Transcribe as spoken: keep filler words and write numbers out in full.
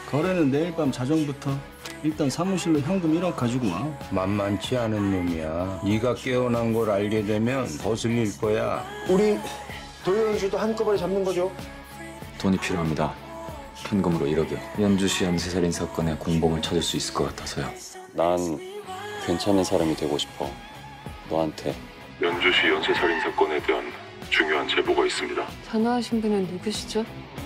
거래는 내일 밤 자정부터. 일단 사무실로 현금 일억 가지고 와. 만만치 않은 놈이야. 네가 깨어난 걸 알게 되면 거슬릴 거야. 우리 도현수도 한꺼번에 잡는 거죠? 돈이 필요합니다. 현금으로 일억이요. 연주시 연쇄살인 사건의 공범을 찾을 수 있을 것 같아서요. 난 괜찮은 사람이 되고 싶어. 너한테. 연주시 연쇄살인 사건에 대한 중요한 제보가 있습니다. 전화하신 분은 누구시죠?